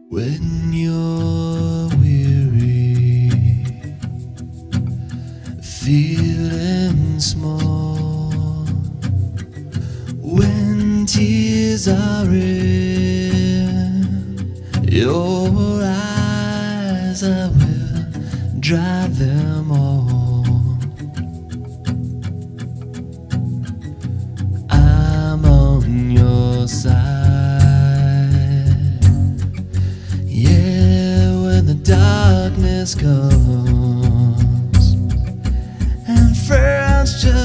When you're weary, feeling small, when tears are in your eyes, I will dry them all. I'm on your side. When the darkness comes and friends just